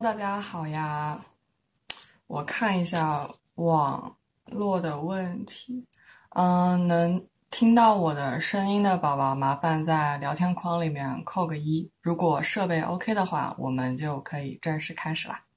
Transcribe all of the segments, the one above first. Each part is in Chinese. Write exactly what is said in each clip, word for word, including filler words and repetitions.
大家好呀，我看一下网络的问题。嗯，能听到我的声音的宝宝，麻烦在聊天框里面扣个一。如果设备 OK 的话，我们就可以正式开始啦。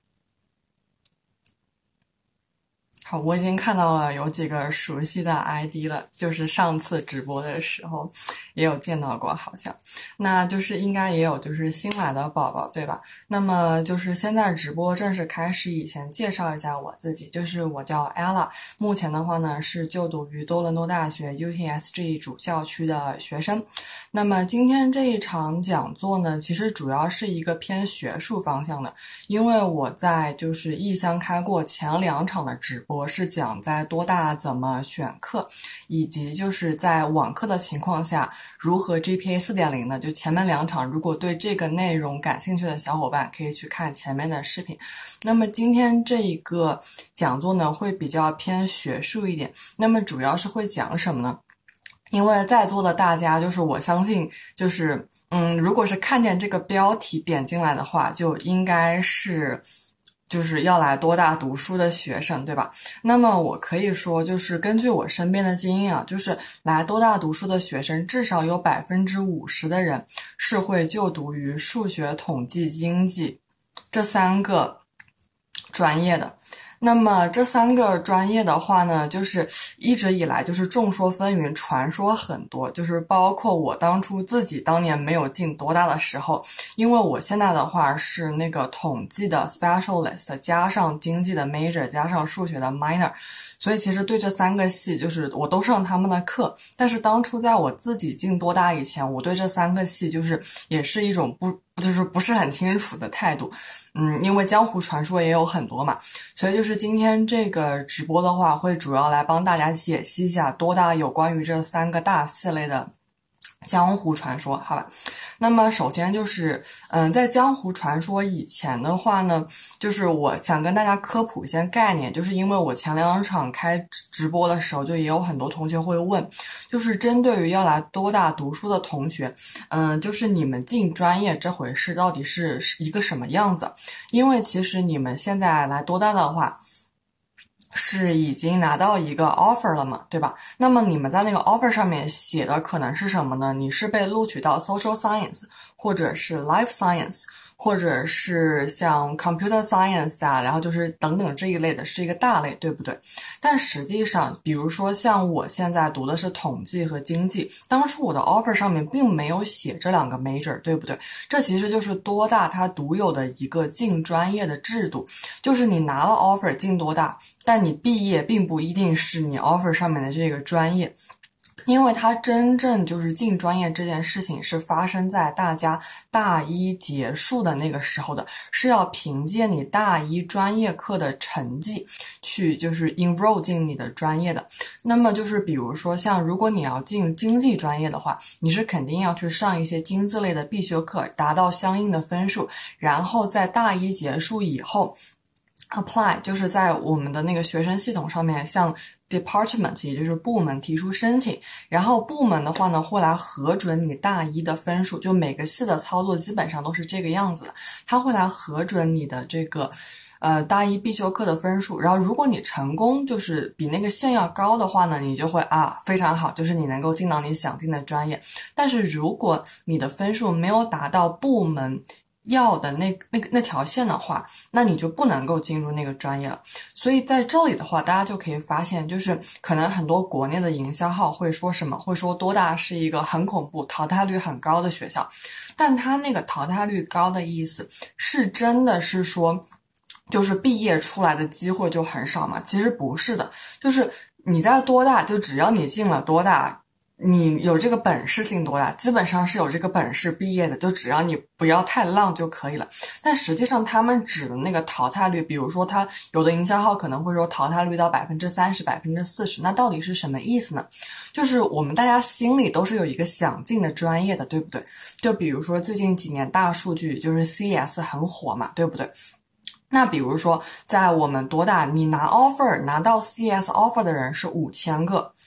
好，我已经看到了有几个熟悉的 I D 了，就是上次直播的时候也有见到过，好像，那就是应该也有就是新来的宝宝，对吧？那么就是现在直播正式开始以前，介绍一下我自己，就是我叫 Ella，目前的话呢是就读于多伦多大学 U T S G 主校区的学生。那么今天这一场讲座呢，其实主要是一个偏学术方向的，因为我在就是异乡开过前两场的直播。我是讲在多大怎么选课，以及就是在网课的情况下如何 G P A 四点零 的。就前面两场，如果对这个内容感兴趣的小伙伴可以去看前面的视频。那么今天这一个讲座呢，会比较偏学术一点。那么主要是会讲什么呢？因为在座的大家，就是我相信，就是嗯，如果是看见这个标题点进来的话，就应该是就是要来多大读书的学生，对吧？那么我可以说，就是根据我身边的经验啊，就是来多大读书的学生，至少有百分之五十的人是会就读于数学、统计、经济这三个专业的。那么这三个专业的话呢，就是一直以来就是众说纷纭，传说很多，就是包括我当初自己当年没有进多大的时候，因为我现在的话是那个统计的 specialist 加上经济的 major 加上数学的 minor， 所以其实对这三个系就是我都上他们的课，但是当初在我自己进多大以前，我对这三个系就是也是一种不就是不是很清楚的态度。嗯，因为江湖传说也有很多嘛，所以就是今天这个直播的话，会主要来帮大家解析一下多大有关于这三个大系类的江湖传说，好吧？那么首先就是，嗯，在江湖传说以前的话呢，就是我想跟大家科普一些概念，就是因为我前两场开直播的时候，就也有很多同学会问，就是针对于要来多大读书的同学，嗯，就是你们进专业这回事到底是一个什么样子？因为其实你们现在来多大的话，是已经拿到一个 offer 了嘛，对吧？那么你们在那个 offer 上面写的可能是什么呢？你是被录取到 social science， 或者是 life science， 或者是像 computer science 啊，然后就是等等这一类的，是一个大类，对不对？但实际上，比如说像我现在读的是统计和经济，当初我的 offer 上面并没有写这两个 major， 对不对？这其实就是多大它独有的一个进专业的制度，就是你拿了 offer 进多大，但你毕业并不一定是你 offer 上面的这个专业。因为它真正就是进专业这件事情是发生在大家大一结束的那个时候的，是要凭借你大一专业课的成绩去就是 enroll 进你的专业的。那么就是比如说像如果你要进经济专业的话，你是肯定要去上一些经济类的必修课，达到相应的分数，然后在大一结束以后apply， 就是在我们的那个学生系统上面向 department 也就是部门提出申请，然后部门的话呢会来核准你大一的分数，就每个系的操作基本上都是这个样子的，他会来核准你的这个呃大一必修课的分数，然后如果你成功就是比那个线要高的话呢，你就会啊非常好，就是你能够进到你想进的专业。但是如果你的分数没有达到部门要的那那个那条线的话，那你就不能够进入那个专业了。所以在这里的话，大家就可以发现，就是可能很多国内的营销号会说什么，会说多大是一个很恐怖、淘汰率很高的学校，但他那个淘汰率高的意思是真的是说，就是毕业出来的机会就很少嘛？其实不是的，就是你在多大，就只要你进了多大。你有这个本事进多大，基本上是有这个本事毕业的，就只要你不要太浪就可以了。但实际上他们指的那个淘汰率，比如说他有的营销号可能会说淘汰率到百分之三十、百分之四十，那到底是什么意思呢？就是我们大家心里都是有一个想进的专业的，对不对？就比如说最近几年大数据就是 C S 很火嘛，对不对？那比如说在我们多大，你拿 offer 拿到 C S offer 的人是五千个。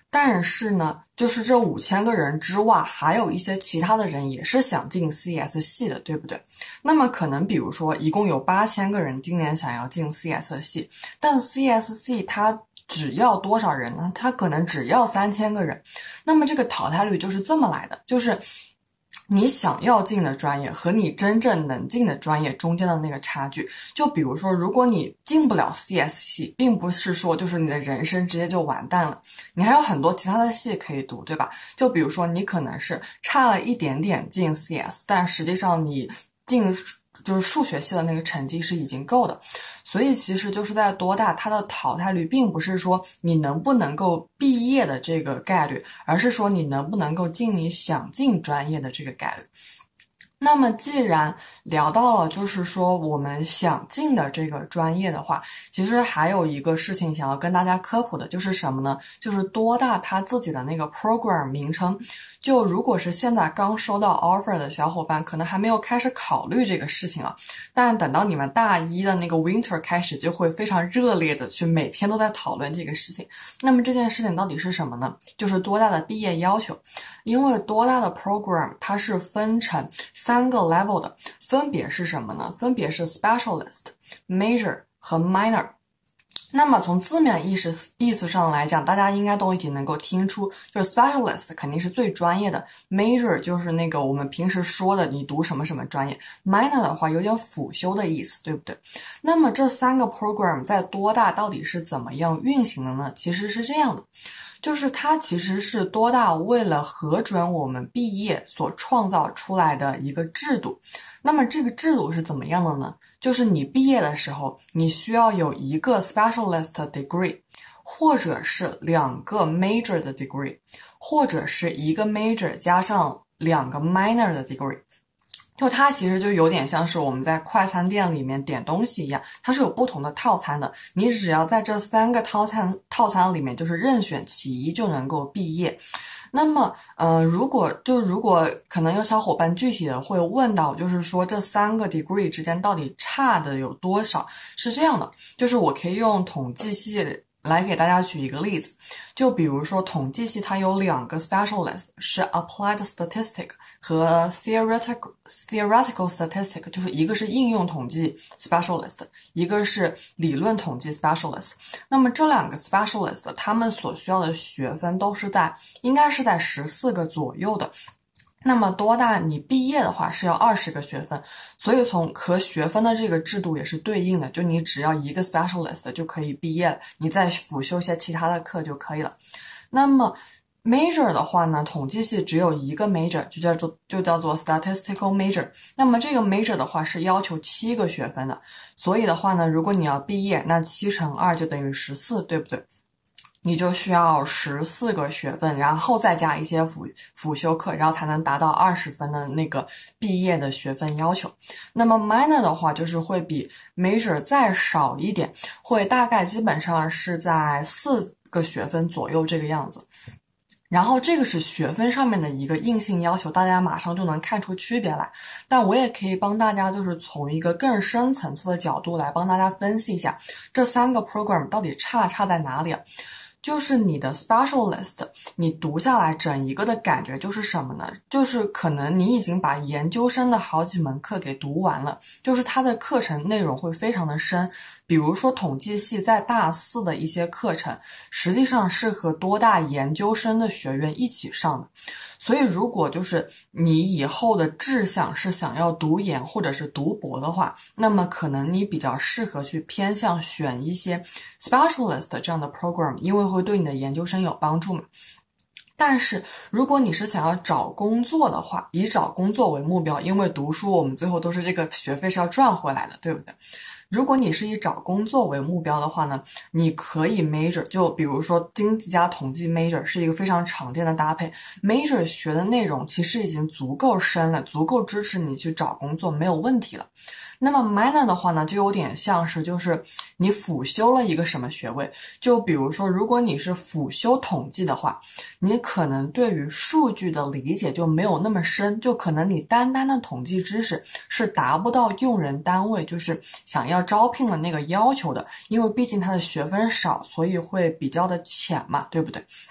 但是呢，就是这五千个人之外，还有一些其他的人也是想进 C S 系的，对不对？那么可能比如说，一共有八千个人今年想要进 C S 系，但 C S 系它只要多少人呢？它可能只要三千个人，那么这个淘汰率就是这么来的，就是你想要进的专业和你真正能进的专业中间的那个差距。就比如说，如果你进不了 C S 系，并不是说就是你的人生直接就完蛋了，你还有很多其他的系可以读，对吧？就比如说你可能是差了一点点进 C S， 但实际上你进就是数学系的那个成绩是已经够的。所以其实就是在多大，它的淘汰率并不是说你能不能够毕业的这个概率，而是说你能不能够进你想进专业的这个概率。那么既然聊到了就是说我们想进的这个专业的话，其实还有一个事情想要跟大家科普的，就是什么呢？就是多大它自己的那个 program 名称。就如果是现在刚收到 offer 的小伙伴，可能还没有开始考虑这个事情啊，但等到你们大一的那个 winter 开始，就会非常热烈的去每天都在讨论这个事情。那么这件事情到底是什么呢？就是多大的毕业要求。因为多大的 program 它是分成三个 level 的，分别是什么呢？分别是 specialist、major 和 minor。那么从字面意思意思上来讲，大家应该都已经能够听出，就是 specialist 肯定是最专业的， major 就是那个我们平时说的你读什么什么专业， minor 的话有点辅修的意思，对不对？那么这三个 program 在多大到底是怎么样运行的呢？其实是这样的，就是它其实是多大为了核准我们毕业所创造出来的一个制度。那么这个制度是怎么样的呢？就是你毕业的时候，你需要有一个 specialist degree， 或者是两个 major 的 degree， 或者是一个 major 加上两个 minor 的 degree。就它其实就有点像是我们在快餐店里面点东西一样，它是有不同的套餐的，你只要在这三个套餐套餐里面就是任选其一就能够毕业。那么呃，如果就如果可能有小伙伴具体的会问到，就是说这三个 degree 之间到底差的有多少。是这样的，就是我可以用统计系来给大家举一个例子，就比如说统计系它有两个 specialist， 是 applied statistic 和 theoretical theoretical statistic， 就是一个是应用统计 specialist， 一个是理论统计 specialist。 那么这两个 specialist 他们所需要的学分都是在应该是在十四个左右的。那么多大你毕业的话是要二十个学分，所以从和学分的这个制度也是对应的，就你只要一个 specialist 就可以毕业了，你再辅修一些其他的课就可以了。那么 major 的话呢，统计系只有一个 major， 就叫做就叫做 statistical major。那么这个 major 的话是要求七个学分的，所以的话呢，如果你要毕业，那七乘二就等于十四，对不对？你就需要十四个学分，然后再加一些辅辅修课，然后才能达到二十分的那个毕业的学分要求。那么 minor 的话，就是会比 major 再少一点，会大概基本上是在四个学分左右这个样子。然后这个是学分上面的一个硬性要求，大家马上就能看出区别来。但我也可以帮大家就是从一个更深层次的角度来帮大家分析一下这三个 program 到底差差在哪里啊。就是你的 specialist 你读下来整一个的感觉就是什么呢？就是可能你已经把研究生的好几门课给读完了，就是它的课程内容会非常的深。比如说统计系在大四的一些课程实际上是和多大研究生的学院一起上的。所以如果就是你以后的志向是想要读研或者是读博的话，那么可能你比较适合去偏向选一些 specialist 这样的 program， 因为会对你的研究生有帮助嘛。但是如果你是想要找工作的话，以找工作为目标，因为读书我们最后都是这个学费是要赚回来的，对不对？如果你是以找工作为目标的话呢，你可以 major， 就比如说经济加统计 major 是一个非常常见的搭配。major 学的内容其实已经足够深了，足够支持你去找工作，没有问题了。那么 minor 的话呢，就有点像是就是你辅修了一个什么学位，就比如说如果你是辅修统计的话，你可能对于数据的理解就没有那么深，就可能你单单的统计知识是达不到用人单位就是想要招聘的那个要求的，因为毕竟它的学分少，所以会比较的浅嘛，对不对？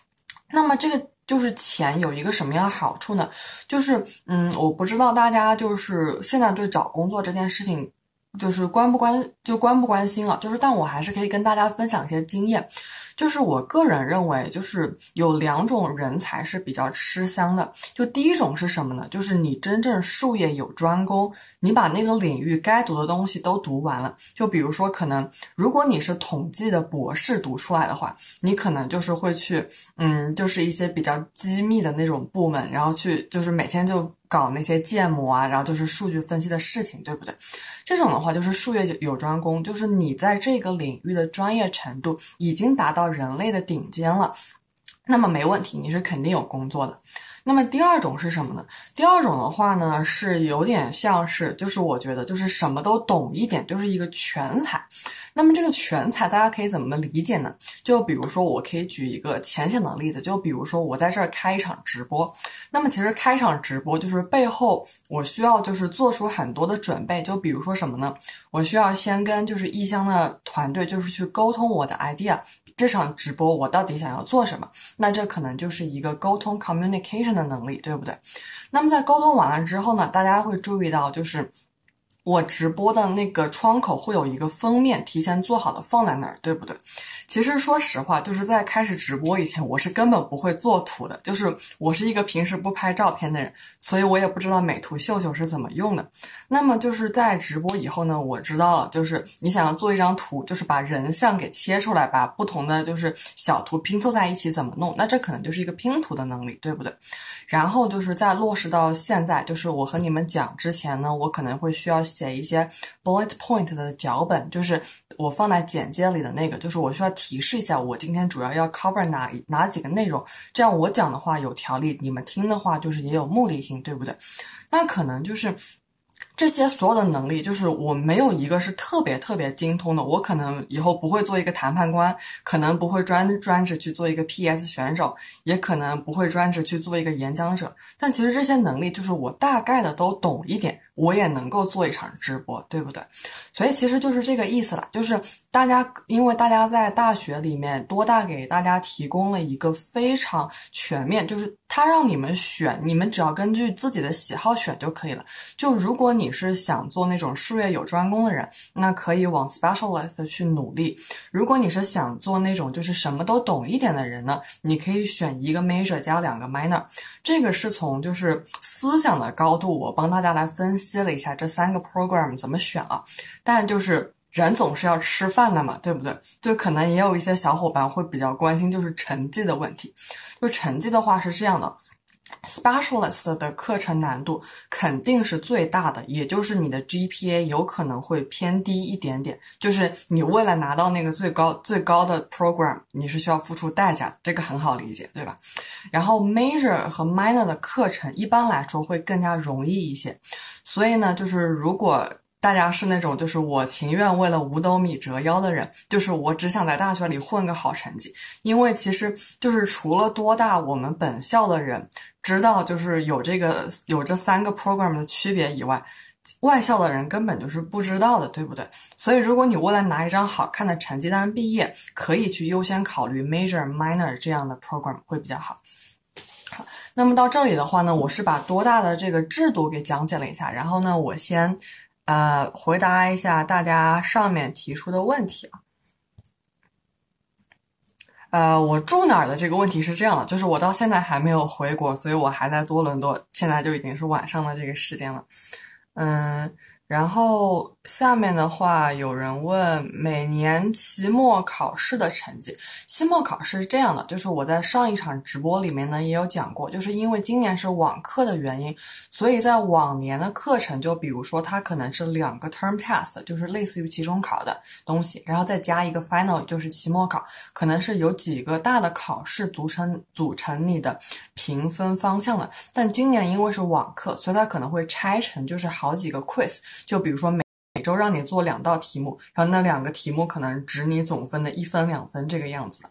那么这个就是钱有一个什么样的好处呢？就是嗯，我不知道大家就是现在对找工作这件事情。就是关不关就关不关心了，就是但我还是可以跟大家分享一些经验，就是我个人认为，就是有两种人才是比较吃香的。就第一种是什么呢？就是你真正术业有专攻，你把那个领域该读的东西都读完了。就比如说，可能如果你是统计的博士读出来的话，你可能就是会去，嗯，就是一些比较机密的那种部门，然后去就是每天就搞那些建模啊，然后就是数据分析的事情，对不对？这种的话就是术业有专攻，就是你在这个领域的专业程度已经达到人类的顶尖了，那么没问题，你是肯定有工作的。那么第二种是什么呢？第二种的话呢，是有点像是，就是我觉得就是什么都懂一点，就是一个全才。那么这个全才大家可以怎么理解呢？就比如说，我可以举一个浅显的例子，就比如说我在这儿开一场直播，那么其实开一场直播就是背后我需要就是做出很多的准备，就比如说什么呢？我需要先跟就是异乡的团队就是去沟通我的 idea。这场直播我到底想要做什么？那这可能就是一个沟通 communication 的能力，对不对？那么在沟通完了之后呢，大家会注意到就是我直播的那个窗口会有一个封面提前做好的放在那儿，对不对？其实说实话，就是在开始直播以前，我是根本不会做图的，就是我是一个平时不拍照片的人，所以我也不知道美图秀秀是怎么用的。那么就是在直播以后呢，我知道了，就是你想要做一张图，就是把人像给切出来，把不同的就是小图拼凑在一起怎么弄，那这可能就是一个拼图的能力，对不对？然后就是在落实到现在，就是我和你们讲之前呢，我可能会需要写一些 bullet point 的脚本，就是我放在简介里的那个，就是我需要提示一下我今天主要要 cover 哪哪几个内容，这样我讲的话有条理，你们听的话就是也有目的性，对不对？那可能就是这些所有的能力，就是我没有一个是特别特别精通的。我可能以后不会做一个谈判官，可能不会专专职去做一个 P S 选手，也可能不会专职去做一个演讲者。但其实这些能力，就是我大概的都懂一点，我也能够做一场直播，对不对？所以其实就是这个意思了，就是大家因为大家在大学里面，多大给大家提供了一个非常全面，就是他让你们选，你们只要根据自己的喜好选就可以了。就如果你是想做那种术业有专攻的人，那可以往 specialist 去努力。如果你是想做那种就是什么都懂一点的人呢，你可以选一个 major 加两个 minor。这个是从就是思想的高度，我帮大家来分析了一下这三个 program 怎么选啊。但就是人总是要吃饭的嘛，对不对？就可能也有一些小伙伴会比较关心就是成绩的问题。就成绩的话是这样的。Specialist 的课程难度肯定是最大的，也就是你的 G P A 有可能会偏低一点点，就是你为了拿到那个最高最高的 program， 你是需要付出代价，这个很好理解，对吧？然后 Major 和 Minor 的课程一般来说会更加容易一些，所以呢，就是如果大家是那种就是我情愿为了五斗米折腰的人，就是我只想在大学里混个好成绩，因为其实就是除了多大我们本校的人知道就是有这个有这三个 program 的区别以外，外校的人根本就是不知道的，对不对？所以如果你为了拿一张好看的成绩单毕业，可以去优先考虑 major minor 这样的 program 会比较好。好，那么到这里的话呢，我是把多大的这个制度给讲解了一下，然后呢，我先呃回答一下大家上面提出的问题啊。呃，我住哪儿的这个问题是这样的，就是我到现在还没有回国，所以我还在多伦多，现在就已经是晚上的这个时间了。嗯，然后下面的话，有人问每年期末考试的成绩。期末考试是这样的，就是我在上一场直播里面呢也有讲过，就是因为今年是网课的原因，所以在往年的课程，就比如说它可能是两个 term test，就是类似于期中考的东西，然后再加一个 final，就是期末考，可能是有几个大的考试组成组成你的评分方向的。但今年因为是网课，所以它可能会拆成就是好几个 quiz，就比如说每每周让你做两道题目，然后那两个题目可能值你总分的一分两分这个样子的。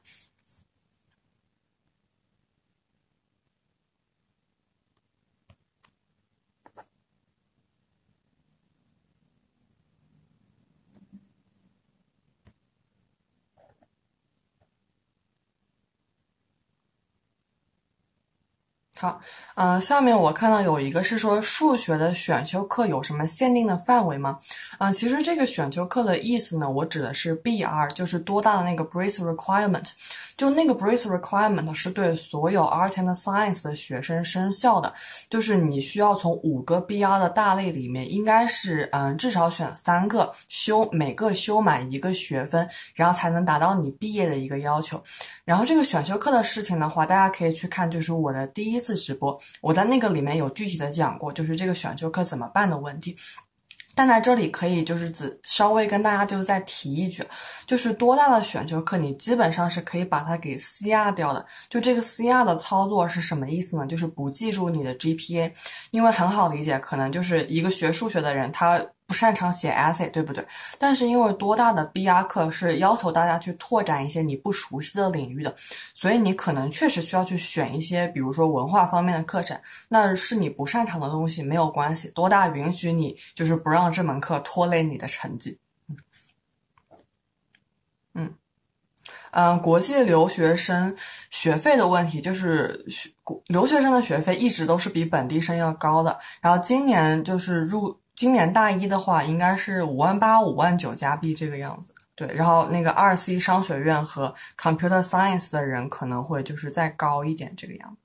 好，呃，下面我看到有一个是说数学的选修课有什么限定的范围吗？嗯、呃，其实这个选修课的意思呢，我指的是 B R， 就是多大的那个 Breadth Requirement。就那个 Breadth Requirement 是对所有 Art and Science 的学生生效的，就是你需要从五个 B R 的大类里面，应该是嗯、呃、至少选三个修，每个修满一个学分，然后才能达到你毕业的一个要求。然后这个选修课的事情的话，大家可以去看，就是我的第一次直播，我在那个里面有具体的讲过，就是这个选修课怎么办的问题。但在这里可以就是只稍微跟大家就是再提一句，就是多大的选修课你基本上是可以把它给 C R 掉的。就这个 C R 的操作是什么意思呢？就是不记住你的 G P A， 因为很好理解，可能就是一个学数学的人他不擅长写 essay， 对不对？但是因为多大的 B R 课是要求大家去拓展一些你不熟悉的领域的，所以你可能确实需要去选一些比如说文化方面的课程，那是你不擅长的东西没有关系，多大允许你就是不让这门课拖累你的成绩。嗯嗯、呃，国际留学生学费的问题就是学留学生的学费一直都是比本地生要高的，然后今年就是入今年大一的话应该是五万八五万九加币这个样子。对，然后那个二 C 商学院和 Computer Science 的人可能会就是再高一点这个样子。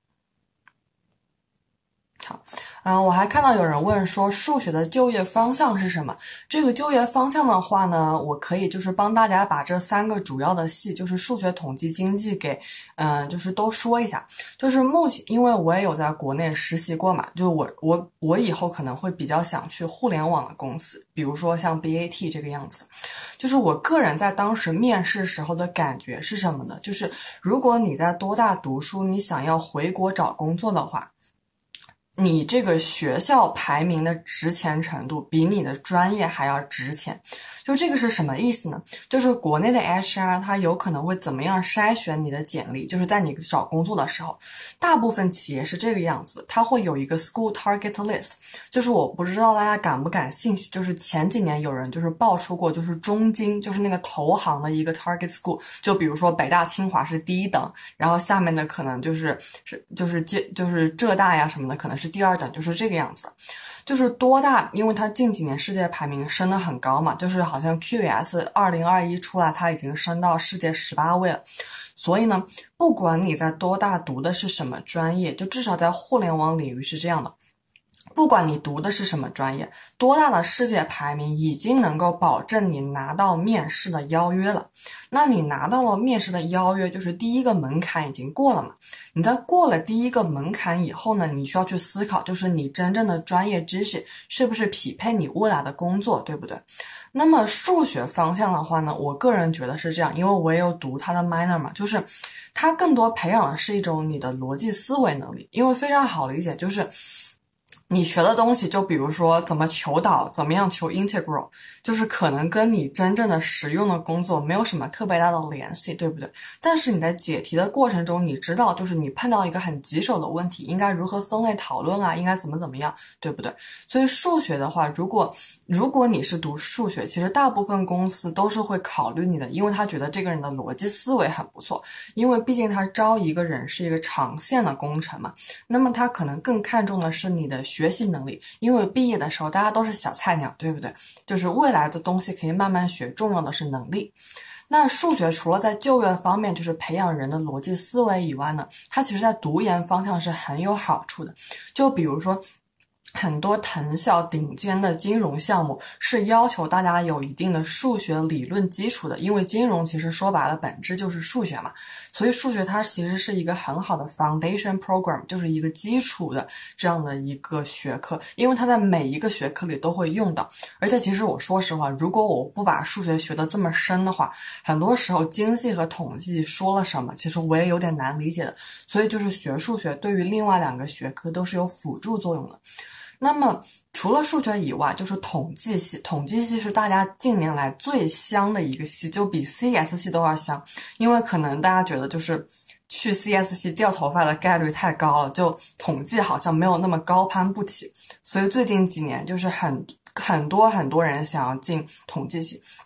好，嗯，我还看到有人问说数学的就业方向是什么？这个就业方向的话呢，我可以就是帮大家把这三个主要的系，就是数学、统计、经济给，嗯，就是都说一下。就是目前，因为我也有在国内实习过嘛，就我我我以后可能会比较想去互联网的公司，比如说像 B A T 这个样子。就是我个人在当时面试时候的感觉是什么呢？就是如果你在多大读书，你想要回国找工作的话，你这个学校排名的值钱程度比你的专业还要值钱。就这个是什么意思呢？就是国内的 H R 它有可能会怎么样筛选你的简历，就是在你找工作的时候，大部分企业是这个样子，它会有一个 school target list， 就是我不知道大家感不感兴趣，就是前几年有人就是爆出过，就是中金，就是那个投行的一个 target school， 就比如说北大清华是第一等，然后下面的可能就是是就是就是浙大呀什么的可能是第二等，就是这个样子的。就是多大，因为它近几年世界排名升得很高嘛，就是好像 Q S 二零二一出来，它已经升到世界十八位了。所以呢，不管你在多大读的是什么专业，就至少在互联网领域是这样的。不管你读的是什么专业，多大的世界排名已经能够保证你拿到面试的邀约了。那你拿到了面试的邀约，就是第一个门槛已经过了嘛。你在过了第一个门槛以后呢，你需要去思考，就是你真正的专业知识是不是匹配你未来的工作，对不对？那么数学方向的话呢，我个人觉得是这样，因为我也有读它的 minor 嘛，就是它更多培养的是一种你的逻辑思维能力，因为非常好理解，就是你学的东西，就比如说怎么求导，怎么样求 integral， 就是可能跟你真正的实用的工作没有什么特别大的联系，对不对？但是你在解题的过程中，你知道就是你碰到一个很棘手的问题，应该如何分类讨论啊，应该怎么怎么样，对不对？所以数学的话，如果如果你是读数学，其实大部分公司都是会考虑你的，因为他觉得这个人的逻辑思维很不错，因为毕竟他招一个人是一个长线的工程嘛，那么他可能更看重的是你的学习能力，因为毕业的时候大家都是小菜鸟，对不对？就是未来的东西可以慢慢学，重要的是能力。那数学除了在就业方面就是培养人的逻辑思维以外呢，它其实在读研方向是很有好处的。就比如说很多藤校顶尖的金融项目是要求大家有一定的数学理论基础的，因为金融其实说白了本质就是数学嘛，所以数学它其实是一个很好的 foundation program， 就是一个基础的这样的一个学科，因为它在每一个学科里都会用到。而且其实我说实话，如果我不把数学学得这么深的话，很多时候经济和统计说了什么，其实我也有点难理解的。所以就是学数学对于另外两个学科都是有辅助作用的。那么除了数学以外，就是统计系，统计系是大家近年来最香的一个系，就比 C S 系都要香，因为可能大家觉得就是去 C S 系掉头发的概率太高了，就统计好像没有那么高攀不起，所以最近几年就是很很多很多人想要进统计系。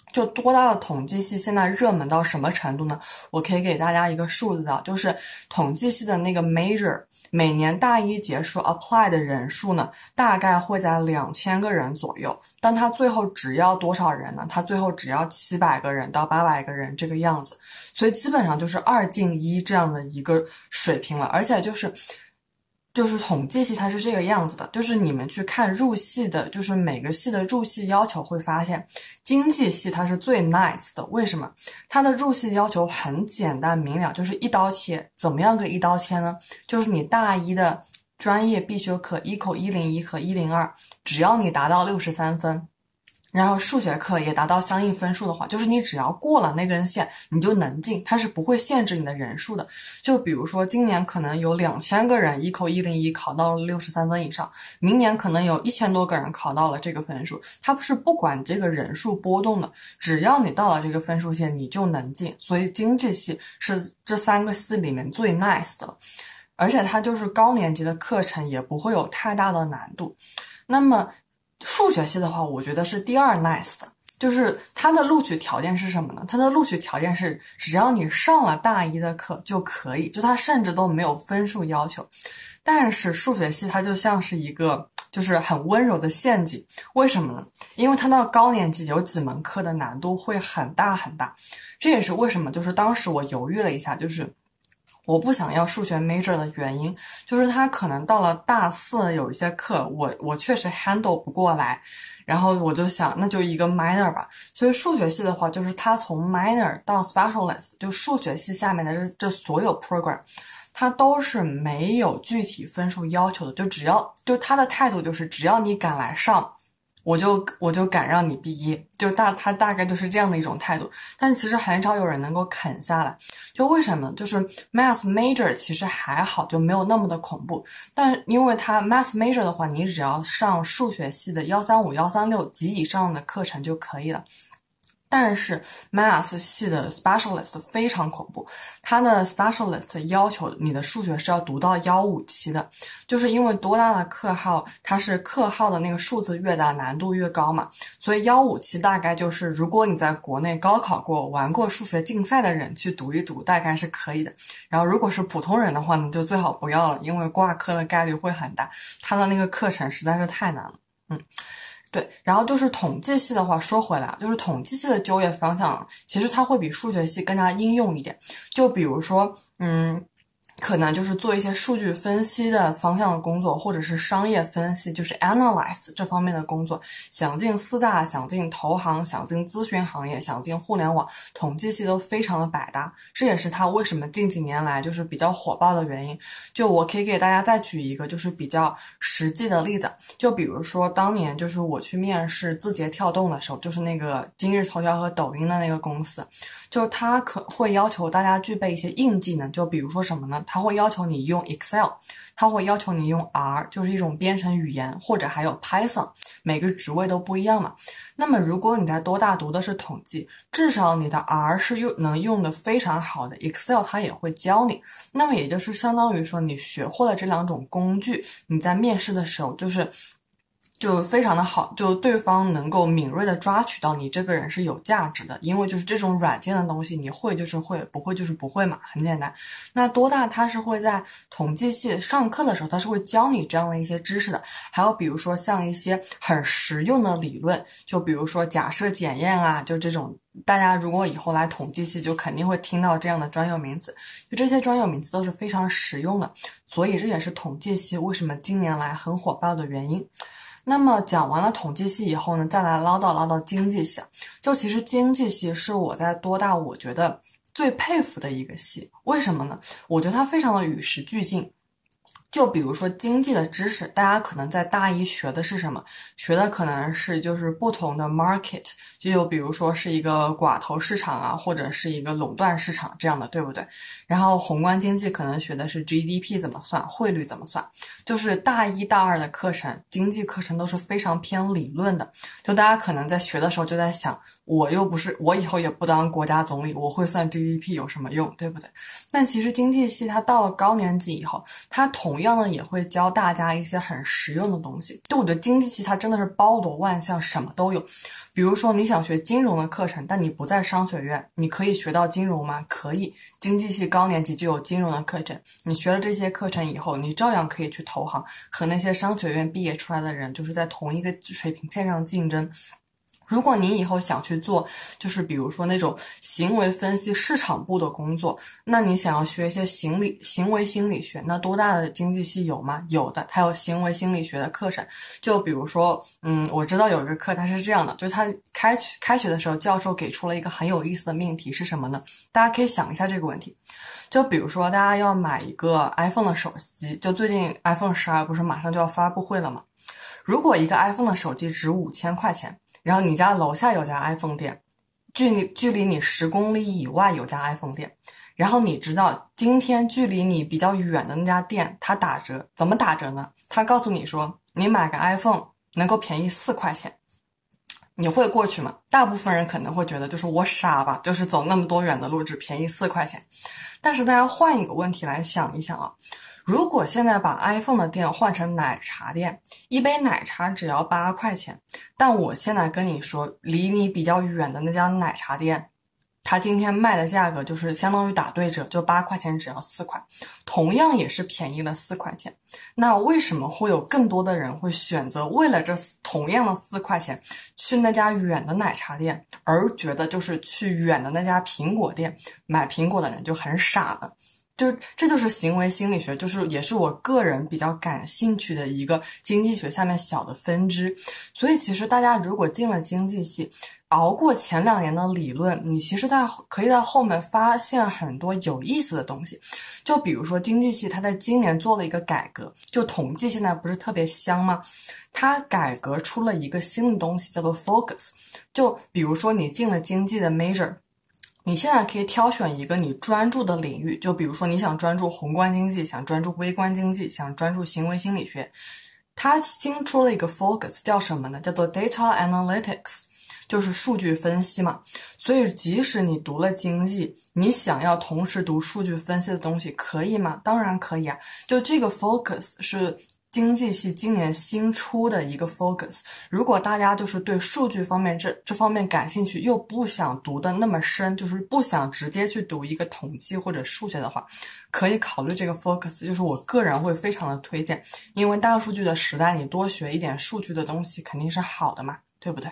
就多大的统计系现在热门到什么程度呢？我可以给大家一个数字的，就是统计系的那个 major 每年大一结束 apply 的人数呢，大概会在两千个人左右，但它最后只要多少人呢？它最后只要七百个人到八百个人这个样子，所以基本上就是二进一这样的一个水平了，而且就是就是统计系它是这个样子的，就是你们去看入系的，就是每个系的入系要求会发现，经济系它是最 nice 的。为什么？它的入系要求很简单明了，就是一刀切。怎么样个一刀切呢？就是你大一的专业必修课 Eco 一零一和一零二，只要你达到六十三分。然后数学课也达到相应分数的话，就是你只要过了那根线，你就能进，它是不会限制你的人数的。就比如说今年可能有两千个人 Eco 一零一考到了六十三分以上，明年可能有一千多个人考到了这个分数，它不是不管这个人数波动的，只要你到了这个分数线，你就能进。所以经济系是这三个系里面最 nice 的了，而且它就是高年级的课程也不会有太大的难度。那么数学系的话，我觉得是第二 nice 的，就是它的录取条件是什么呢？它的录取条件是只要你上了大一的课就可以，就它甚至都没有分数要求。但是数学系它就像是一个就是很温柔的陷阱，为什么呢？因为它到高年级有几门课的难度会很大很大，这也是为什么就是当时我犹豫了一下，就是我不想要数学 major 的原因，就是他可能到了大四有一些课我我确实 handle 不过来，然后我就想那就一个 minor 吧。所以数学系的话，就是他从 minor 到 specialist， 就数学系下面的这这所有 program， 它都是没有具体分数要求的，就只要就他的态度就是只要你敢来上，我就我就敢让你毕业，就大他大概就是这样的一种态度。但其实很少有人能够啃下来，就为什么？就是 math major 其实还好，就没有那么的恐怖。但因为它 math major 的话，你只要上数学系的一三五、一三六级以上的课程就可以了。但是 math 系的 specialist 非常恐怖，它的 specialist 要求你的数学是要读到一五七的，就是因为多大的课号，它是课号的那个数字越大，难度越高嘛，所以一五七大概就是如果你在国内高考过、玩过数学竞赛的人去读一读，大概是可以的。然后如果是普通人的话呢，就最好不要了，因为挂科的概率会很大，它的那个课程实在是太难了。嗯。对，然后就是统计系的话，说回来，就是统计系的就业方向，其实它会比数学系更加应用一点。就比如说，嗯，可能就是做一些数据分析的方向的工作，或者是商业分析，就是 analyze 这方面的工作。想进四大，想进投行，想进咨询行业，想进互联网，统计系都非常的百搭。这也是它为什么近几年来就是比较火爆的原因。就我可以给大家再举一个就是比较实际的例子，就比如说当年就是我去面试字节跳动的时候，就是那个今日头条和抖音的那个公司，就它可会要求大家具备一些硬技能，就比如说什么呢？它会要求你用 Excel， 它会要求你用 R， 就是一种编程语言，或者还有 Python， 每个职位都不一样嘛。那么如果你在多大读的是统计，至少你的 R 是用能用的非常好的， Excel 它也会教你。那么也就是相当于说你学会了这两种工具，你在面试的时候就是就非常的好，就对方能够敏锐的抓取到你这个人是有价值的，因为就是这种软件的东西，你会就是会，不会就是不会嘛，很简单。那多大它是会在统计系上课的时候，它是会教你这样的一些知识的，还有比如说像一些很实用的理论，就比如说假设检验啊，就这种，大家如果以后来统计系就肯定会听到这样的专有名词，就这些专有名词都是非常实用的，所以这也是统计系为什么近年来很火爆的原因。那么讲完了统计系以后呢，再来唠叨唠叨经济系。就其实经济系是我在多大我觉得最佩服的一个系，为什么呢？我觉得它非常的与时俱进。就比如说经济的知识，大家可能在大一学的是什么？学的可能是就是不同的 market， 就比如说是一个寡头市场啊，或者是一个垄断市场这样的，对不对？然后宏观经济可能学的是 G D P 怎么算，汇率怎么算。就是大一大二的课程，经济课程都是非常偏理论的。就大家可能在学的时候就在想，我又不是，我以后也不当国家总理，我会算 G D P 有什么用，对不对？但其实经济系它到了高年级以后，它同样呢也会教大家一些很实用的东西。就我觉得经济系它真的是包罗万象，什么都有。 比如说你想学金融的课程，但你不在商学院，你可以学到金融吗？可以，经济系高年级就有金融的课程，你学了这些课程以后，你照样可以去投行，和那些商学院毕业出来的人就是在同一个水平线上竞争。如果你以后想去做，就是比如说那种行为分析市场部的工作，那你想要学一些行理行为心理学，那多大的经济系有吗？有的，它有行为心理学的课程。就比如说，嗯，我知道有一个课它是这样的，就是它开开学的时候，教授给出了一个很有意思的命题是什么呢？大家可以想一下这个问题。就比如说，大家要买一个 iPhone 的手机，就最近 iPhone 十二不是马上就要发布会了吗？如果一个 iPhone 的手机值五千块钱，然后你家楼下有家 iPhone 店，距离距离你十公里以外有家 iPhone 店，然后你知道今天距离你比较远的那家店它打折，怎么打折呢？他告诉你说你买个 iPhone 能够便宜四块钱，你会过去吗？大部分人可能会觉得就是我傻吧，就是走那么多远的路只便宜四块钱。但是大家换一个问题来想一想啊，如果现在把 iPhone 的店换成奶茶店，一杯奶茶只要八块钱，但我现在跟你说，离你比较远的那家奶茶店，它今天卖的价格就是相当于打对折，就八块钱只要四块，同样也是便宜了四块钱。那为什么会有更多的人会选择为了这同样的四块钱去那家远的奶茶店，而觉得就是去远的那家苹果店买苹果的人就很傻呢？就这就是行为心理学，就是也是我个人比较感兴趣的一个经济学下面小的分支。所以其实大家如果进了经济系，熬过前两年的理论，你其实在可以在后面发现很多有意思的东西。就比如说经济系它在今年做了一个改革，就统计现在不是特别香吗？它改革出了一个新的东西叫做 focus。就比如说你进了经济的 major，你现在可以挑选一个你专注的领域，就比如说你想专注宏观经济，想专注微观经济，想专注行为心理学。它新出了一个 focus 叫什么呢？叫做 data analytics， 就是数据分析嘛。所以即使你读了经济，你想要同时读数据分析的东西可以吗？当然可以啊。就这个 focus 是经济系今年新出的一个 focus。如果大家就是对数据方面这这方面感兴趣，又不想读的那么深，就是不想直接去读一个统计或者数学的话，可以考虑这个 focus。就是我个人会非常的推荐，因为大数据的时代，你多学一点数据的东西肯定是好的嘛，对不对？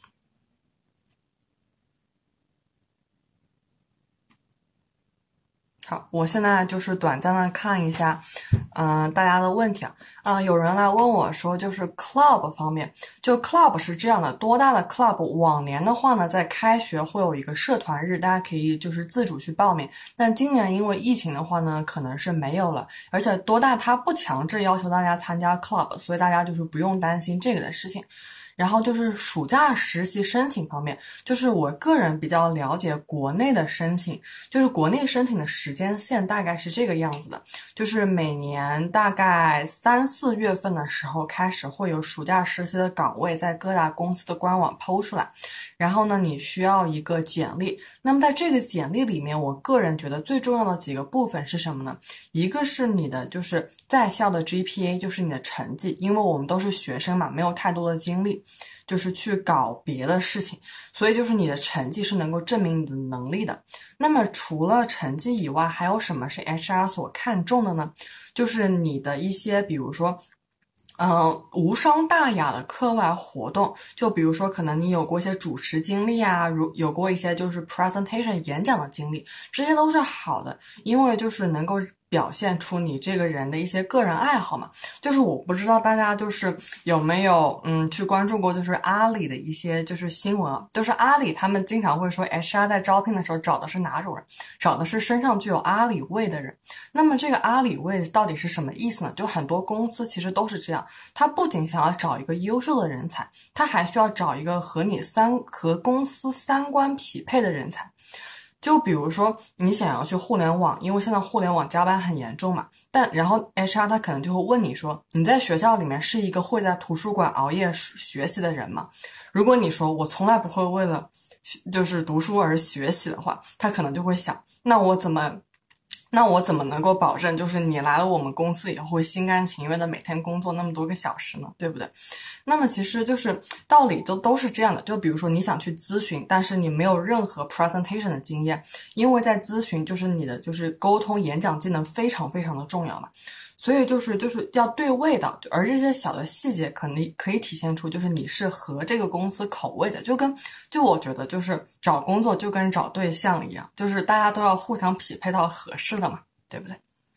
好，我现在就是短暂的看一下，嗯、呃，大家的问题啊，啊、呃，有人来问我说，就是 club 方面，就 club 是这样的，多大的 club， 往年的话呢，在开学会有一个社团日，大家可以就是自主去报名，但今年因为疫情的话呢，可能是没有了，而且多大它不强制要求大家参加 club， 所以大家就是不用担心这个的事情。然后就是暑假实习申请方面，就是我个人比较了解国内的申请，就是国内申请的时间线大概是这个样子的，就是每年大概三四月份的时候开始会有暑假实习的岗位在各大公司的官网 po 出来，然后呢你需要一个简历，那么在这个简历里面，我个人觉得最重要的几个部分是什么呢？一个是你的就是在校的 G P A， 就是你的成绩，因为我们都是学生嘛，没有太多的精力就是去搞别的事情，所以就是你的成绩是能够证明你的能力的。那么除了成绩以外，还有什么是 H R 所看重的呢？就是你的一些比如说嗯、呃，无伤大雅的课外活动，就比如说可能你有过一些主持经历啊，如有过一些就是 presentation 演讲的经历，这些都是好的，因为就是能够表现出你这个人的一些个人爱好嘛。就是我不知道大家就是有没有嗯去关注过就是阿里的一些就是新闻，就是阿里他们经常会说 H R 在招聘的时候找的是哪种人，找的是身上具有阿里味的人。那么这个阿里味到底是什么意思呢？就很多公司其实都是这样，他不仅想要找一个优秀的人才，他还需要找一个和你三和公司三观匹配的人才。就比如说你想要去互联网，因为现在互联网加班很严重嘛，但然后 H R 他可能就会问你说，你在学校里面是一个会在图书馆熬夜学习的人吗？如果你说我从来不会为了就是读书而学习的话，他可能就会想，那我怎么那我怎么能够保证，就是你来了我们公司以后会心甘情愿的每天工作那么多个小时呢？对不对？那么其实就是道理都都是这样的。就比如说你想去咨询，但是你没有任何 presentation 的经验，因为在咨询就是你的就是沟通演讲技能非常非常的重要嘛。所以就是就是要对味道，而这些小的细节可能可以体现出就是你是合这个公司口味的，就跟就我觉得就是找工作就跟找对象一样，就是大家都要互相匹配到合适的嘛，对不对？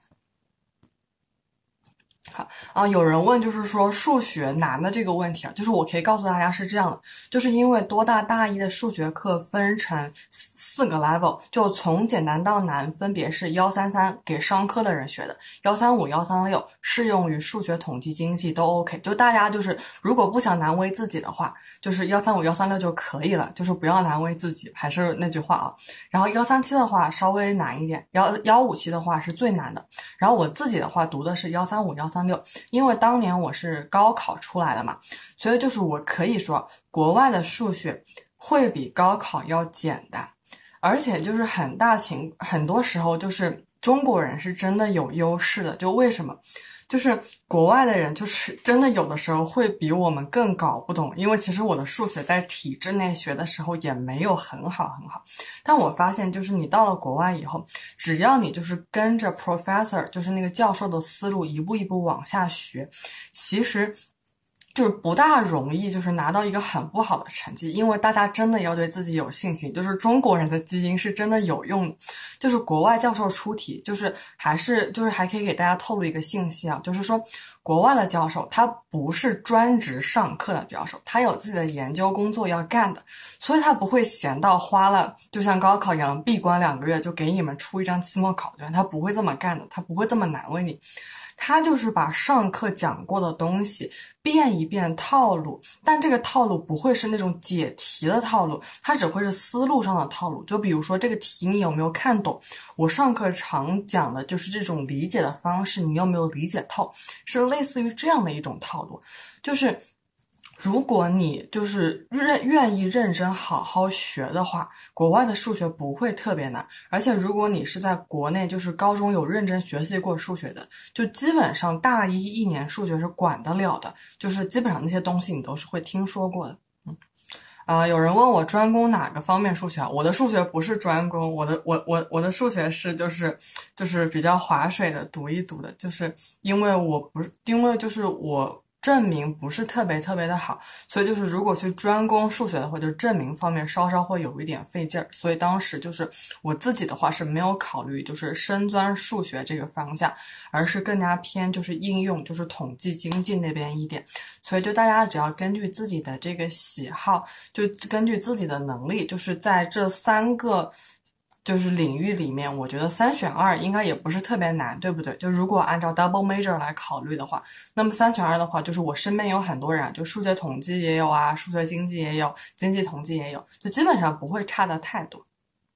好啊，有人问就是说数学难的这个问题啊，就是我可以告诉大家是这样的，就是因为多大大一的数学课分成四个 level，就从简单到难，分别是幺三三给商科的人学的，幺三五、幺三六适用于数学、统计、经济都 OK。就大家就是如果不想难为自己的话，就是幺三五、幺三六就可以了，就是不要难为自己。还是那句话啊，然后幺三七的话稍微难一点，幺幺五七的话是最难的。然后我自己的话读的是幺三五、幺三六，因为当年我是高考出来的嘛，所以就是我可以说国外的数学会比高考要简单。而且就是很大情很多时候就是中国人是真的有优势的，就为什么？就是国外的人就是真的有的时候会比我们更搞不懂，因为其实我的数学在体制内学的时候也没有很好很好，但我发现就是你到了国外以后，只要你就是跟着 professor 就是那个教授的思路一步一步往下学，其实就是不大容易，就是拿到一个很不好的成绩，因为大家真的要对自己有信心。就是中国人的基因是真的有用，就是国外教授出题，就是还是就是还可以给大家透露一个信息啊，就是说国外的教授他不是专职上课的教授，他有自己的研究工作要干的，所以他不会闲到花了就像高考一样闭关两个月就给你们出一张期末考卷，他不会这么干的，他不会这么难为你。他就是把上课讲过的东西变一变套路，但这个套路不会是那种解题的套路，它只会是思路上的套路。就比如说这个题你有没有看懂，我上课常讲的就是这种理解的方式，你有没有理解透，是类似于这样的一种套路。就是如果你就是认愿意认真好好学的话，国外的数学不会特别难。而且如果你是在国内就是高中有认真学习过数学的，就基本上大一一年数学是管得了的，就是基本上那些东西你都是会听说过的。嗯，啊、呃有人问我专攻哪个方面数学啊？我的数学不是专攻，我的我我我的数学是就是就是比较划水的读一读的，就是因为我不是因为就是我。证明不是特别特别的好，所以就是如果去专攻数学的话，就证明方面稍稍会有一点费劲儿。所以当时就是我自己的话是没有考虑就是深钻数学这个方向，而是更加偏就是应用，就是统计经济那边一点。所以就大家只要根据自己的这个喜好，就根据自己的能力，就是在这三个。就是领域里面，我觉得三选二应该也不是特别难，对不对？就如果按照 double major 来考虑的话，那么三选二的话，就是我身边有很多人，就数学统计也有啊，数学经济也有，经济统计也有，就基本上不会差的太多。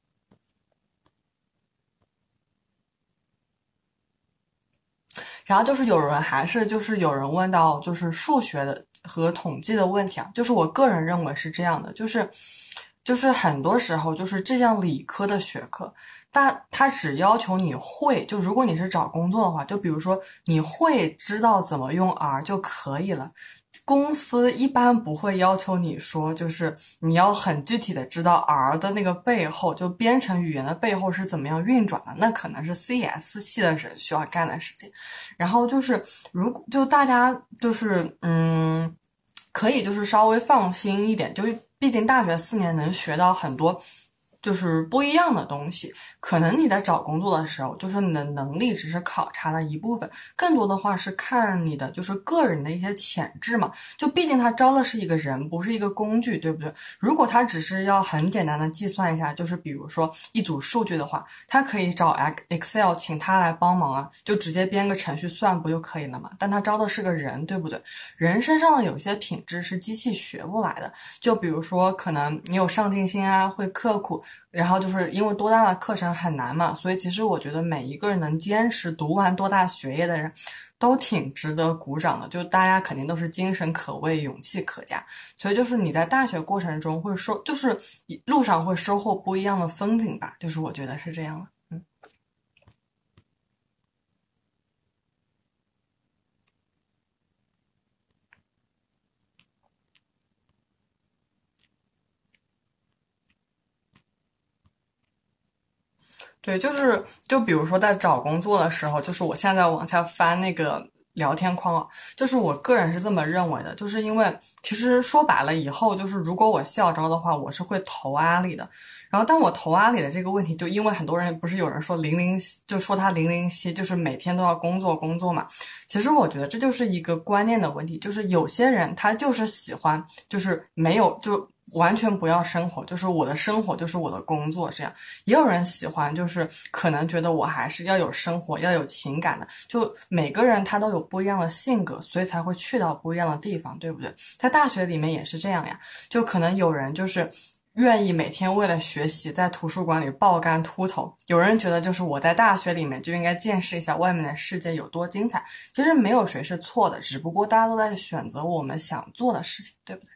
然后就是有人还是就是有人问到就是数学的和统计的问题啊，就是我个人认为是这样的，就是就是很多时候就是这样理科的学科，但它只要求你会，就如果你是找工作的话，就比如说你会知道怎么用 R 就可以了。公司一般不会要求你说，就是你要很具体的知道 R 的那个背后，就编程语言的背后是怎么样运转的，那可能是 C S 系的人需要干的事情。然后就是，如果就大家就是嗯，可以就是稍微放心一点，就是毕竟大学四年能学到很多。就是不一样的东西，可能你在找工作的时候，就是你的能力只是考察的一部分，更多的话是看你的就是个人的一些潜质嘛。就毕竟他招的是一个人，不是一个工具，对不对？如果他只是要很简单的计算一下，就是比如说一组数据的话，他可以找 Excel 请他来帮忙啊，就直接编个程序算不就可以了嘛？但他招的是个人，对不对？人身上的有些品质是机器学不来的，就比如说可能你有上进心啊，会刻苦。然后就是因为多大的课程很难嘛，所以其实我觉得每一个人能坚持读完多大学业的人，都挺值得鼓掌的。就大家肯定都是精神可畏，勇气可嘉。所以就是你在大学过程中会收，就是路上会收获不一样的风景吧。就是我觉得是这样的。嗯。 对，就是就比如说在找工作的时候，就是我现在往下翻那个聊天框啊，就是我个人是这么认为的，就是因为其实说白了以后，就是如果我校招的话，我是会投阿里的。然后当我投阿里的这个问题，就因为很多人不是有人说零零就说他零零七就是每天都要工作工作嘛，其实我觉得这就是一个观念的问题，就是有些人他就是喜欢就是没有就完全不要生活，就是我的生活就是我的工作这样。也有人喜欢，就是可能觉得我还是要有生活，要有情感的。就每个人他都有不一样的性格，所以才会去到不一样的地方，对不对？在大学里面也是这样呀，就可能有人就是愿意每天为了学习在图书馆里爆肝秃头，有人觉得就是我在大学里面就应该见识一下外面的世界有多精彩。其实没有谁是错的，只不过大家都在选择我们想做的事情，对不对？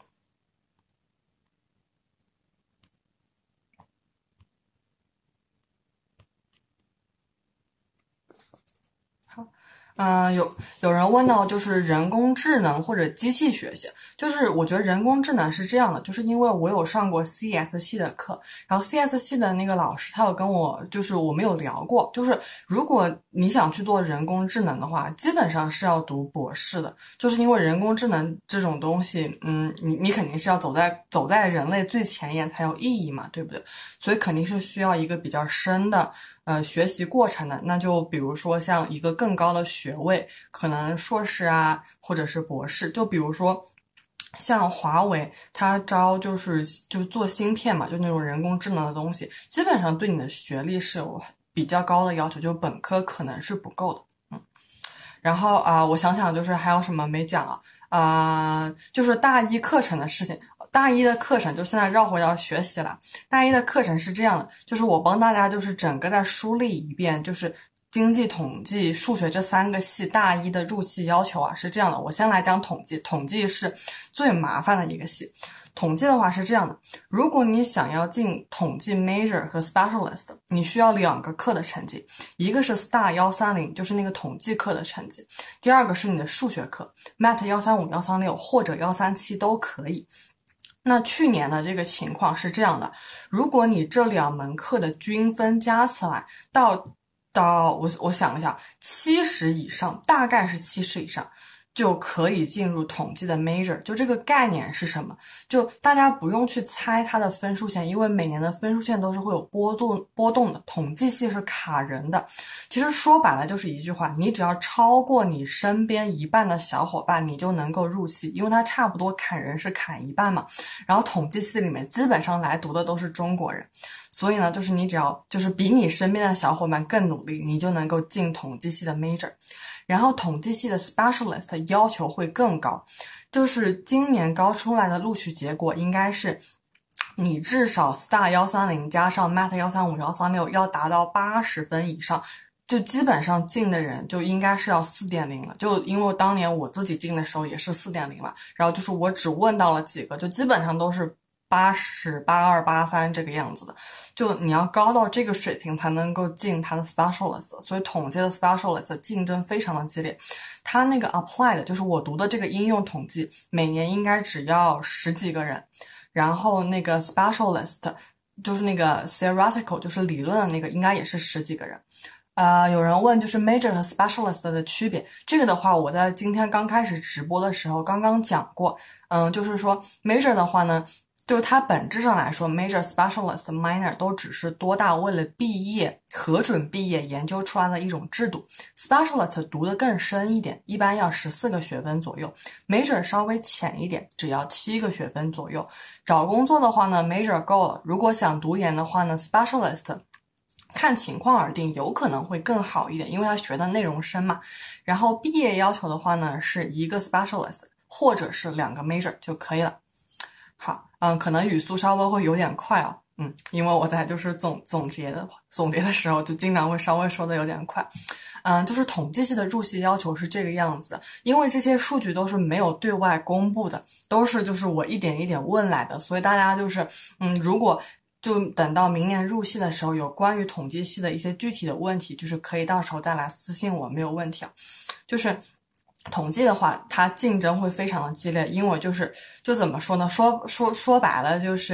好。嗯、呃有有人问到就是人工智能或者机器学习，就是我觉得人工智能是这样的，就是因为我有上过 C S 系的课，然后 C S 系的那个老师他有跟我，就是我们有聊过，就是如果你想去做人工智能的话，基本上是要读博士的，就是因为人工智能这种东西，嗯，你你肯定是要走在走在人类最前沿才有意义嘛，对不对？所以肯定是需要一个比较深的呃学习过程的，那就比如说像一个更高的学位，可能硕士啊，或者是博士，就比如说。像华为，它招就是就是做芯片嘛，就那种人工智能的东西，基本上对你的学历是有比较高的要求，就本科可能是不够的。嗯。然后啊、呃我想想，就是还有什么没讲啊？啊、呃就是大一课程的事情。大一的课程就现在绕回到学习了。大一的课程是这样的，就是我帮大家就是整个再梳理一遍，就是经济、统计、数学这三个系大一的入系要求啊是这样的。我先来讲统计，统计是最麻烦的一个系。统计的话是这样的，如果你想要进统计 major 和 specialist，你需要两个课的成绩，一个是 star 幺三零，就是那个统计课的成绩，第二个是你的数学课 mat 幺三五、幺三六或者幺三七都可以。那去年的这个情况是这样的，如果你这两门课的均分加起来到到我我想一下，七十以上，大概是七十以上，就可以进入统计的 major。就这个概念是什么？就大家不用去猜它的分数线，因为每年的分数线都是会有波动波动的。统计系是卡人的，其实说白了就是一句话，你只要超过你身边一半的小伙伴，你就能够入系，因为它差不多砍人是砍一半嘛。然后统计系里面基本上来读的都是中国人，所以呢，就是你只要就是比你身边的小伙伴更努力，你就能够进统计系的 major。然后统计系的 specialist 要求会更高，就是今年高出来的录取结果应该是你至少 star 幺三零加上 mat 幺三五、幺三六要达到八十分以上，就基本上进的人就应该是要 四点零 了。就因为当年我自己进的时候也是 四点零 嘛，然后就是我只问到了几个，就基本上都是八十八二八三这个样子的，就你要高到这个水平才能够进他的 specialist， 所以统计的 specialist 竞争非常的激烈。他那个 applied 就是我读的这个应用统计，每年应该只要十几个人，然后那个 specialist 就是那个 theoretical 就是理论的那个，应该也是十几个人。呃，有人问就是 major 和 specialist 的区别，这个的话，我在今天刚开始直播的时候刚刚讲过。嗯，就是说 major 的话呢，就它本质上来说 major specialist minor 都只是多大为了毕业核准毕业研究出来的一种制度， specialist 读得更深一点，一般要十四个学分左右， major 稍微浅一点，只要七个学分左右。找工作的话呢 major 够了，如果想读研的话呢 specialist看情况而定，有可能会更好一点，因为他学的内容深嘛。然后毕业要求的话呢，是一个 specialist 或者是两个 major 就可以了。好，嗯，可能语速稍微会有点快哦，嗯，因为我在就是总总结的总结的时候，就经常会稍微说的有点快。嗯，就是统计系的入系要求是这个样子的，因为这些数据都是没有对外公布的，都是就是我一点一点问来的，所以大家就是，嗯，如果就等到明年入系的时候，有关于统计系的一些具体的问题，就是可以到时候再来私信我，没有问题啊。就是统计的话，它竞争会非常的激烈，因为就是就怎么说呢？说说说白了就是。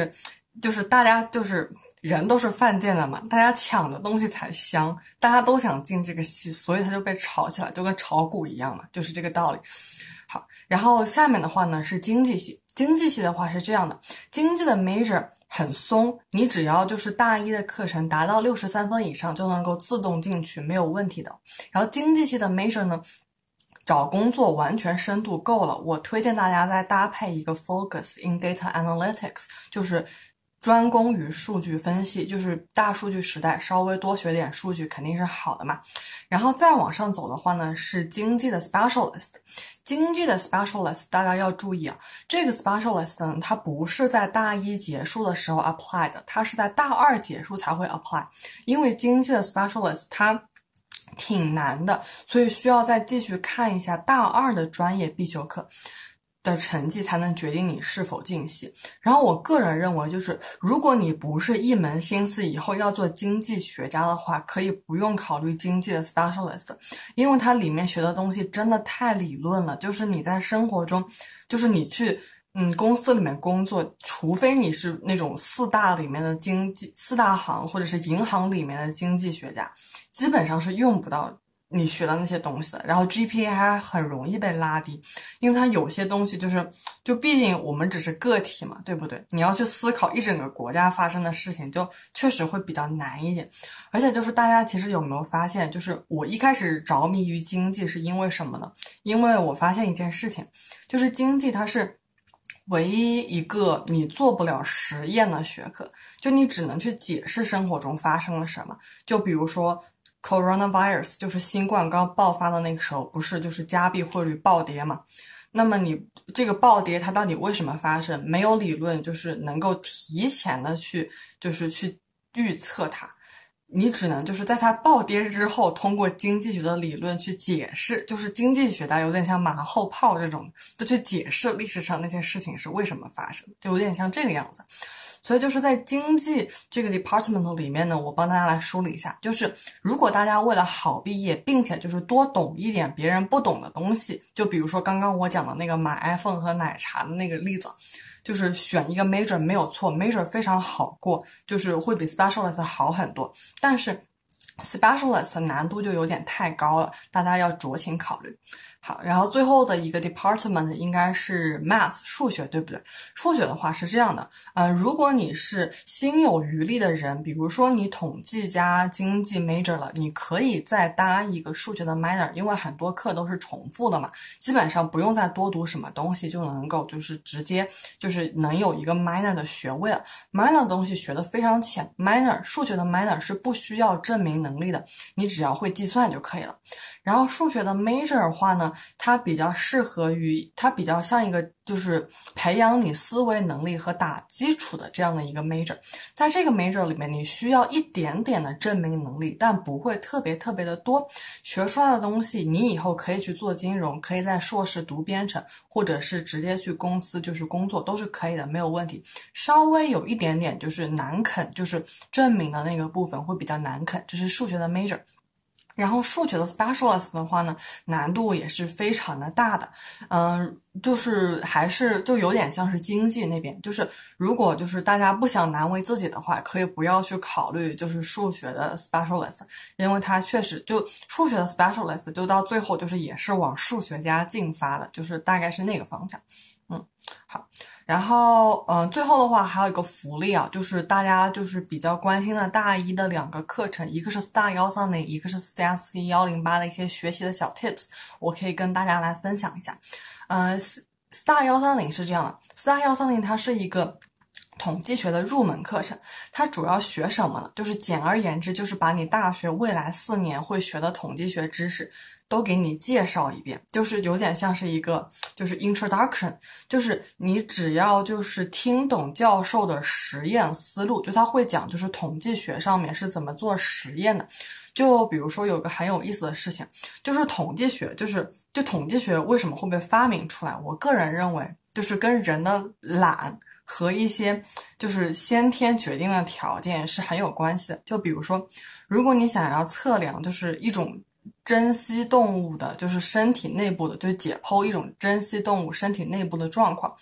就是大家就是人都是犯贱的嘛，大家抢的东西才香，大家都想进这个戏，所以它就被炒起来，就跟炒股一样嘛，就是这个道理。好，然后下面的话呢是经济系，经济系的话是这样的，经济的 major 很松，你只要就是大一的课程达到六十三分以上就能够自动进去，没有问题的。然后经济系的 major 呢，找工作完全深度够了，我推荐大家再搭配一个 focus in data analytics， 就是专攻于数据分析，就是大数据时代，稍微多学点数据肯定是好的嘛。然后再往上走的话呢，是经济的 specialist。经济的 specialist 大家要注意啊，这个 specialist 呢，它不是在大一结束的时候 apply 的，它是在大二结束才会 apply， 因为经济的 specialist 它挺难的，所以需要再继续看一下大二的专业必修课的成绩，才能决定你是否进系。然后我个人认为，就是如果你不是一门心思以后要做经济学家的话，可以不用考虑经济的 specialist， 因为它里面学的东西真的太理论了，就是你在生活中，就是你去嗯，公司里面工作，除非你是那种四大里面的经济四大行或者是银行里面的经济学家，基本上是用不到你学的那些东西的。然后 G P A 还很容易被拉低，因为它有些东西就是，就毕竟我们只是个体嘛，对不对？你要去思考一整个国家发生的事情，就确实会比较难一点。而且就是大家其实有没有发现，就是我一开始着迷于经济是因为什么呢？因为我发现一件事情，就是经济它是唯一一个你做不了实验的学科，就你只能去解释生活中发生了什么。就比如说 coronavirus， 就是新冠刚爆发的那个时候，不是就是加币汇率暴跌嘛？那么你这个暴跌它到底为什么发生？没有理论就是能够提前的去就是去预测它。你只能就是在它暴跌之后，通过经济学的理论去解释，就是经济学的有点像马后炮这种，就去解释历史上那些事情是为什么发生，就有点像这个样子。所以就是在经济这个 department 里面呢，我帮大家来梳理一下，就是如果大家为了好毕业，并且就是多懂一点别人不懂的东西，就比如说刚刚我讲的那个买 iPhone 和奶茶的那个例子，就是选一个 major 没有错， major 非常好过，就是会比 specialist 好很多，但是 specialist 难度就有点太高了，大家要酌情考虑。好，然后最后的一个 department 应该是 math 数学，对不对？数学的话是这样的，呃，如果你是心有余力的人，比如说你统计加经济 major 了，你可以再搭一个数学的 minor， 因为很多课都是重复的嘛，基本上不用再多读什么东西就能够就是直接就是能有一个 minor 的学位了。minor 的东西学得非常浅 ，minor 数学的 minor 是不需要证明能力的，你只要会计算就可以了。然后数学的 major 的话呢，它比较适合于，它比较像一个就是培养你思维能力和打基础的这样的一个 major。在这个 major 里面，你需要一点点的证明能力，但不会特别特别的多。学出来的东西，你以后可以去做金融，可以在硕士读编程，或者是直接去公司就是工作，都是可以的，没有问题。稍微有一点点就是难啃，就是证明的那个部分会比较难啃，这是数学的 major。然后数学的 specialist 的话呢，难度也是非常的大的，嗯、呃，就是还是就有点像是经济那边，就是如果就是大家不想难为自己的话，可以不要去考虑就是数学的 specialist， 因为它确实就数学的 specialist 就到最后就是也是往数学家进发的，就是大概是那个方向。嗯，好，然后嗯、呃，最后的话还有一个福利啊，就是大家就是比较关心的大一的两个课程，一个是 Star 一三零，一个是 C S C 一零八的一些学习的小 tips， 我可以跟大家来分享一下。呃 ，Star 一三零是这样的 ，Star 一三零它是一个统计学的入门课程，它主要学什么呢？就是简而言之，就是把你大学未来四年会学的统计学知识都给你介绍一遍，就是有点像是一个就是 introduction， 就是你只要就是听懂教授的实验思路，就他会讲就是统计学上面是怎么做实验的。就比如说有个很有意思的事情，就是统计学，就是就统计学为什么会被发明出来？我个人认为，就是跟人的懒和一些就是先天决定的条件是很有关系的。就比如说，如果你想要测量就是一种珍稀动物的，就是身体内部的，就解剖一种珍稀动物身体内部的状况，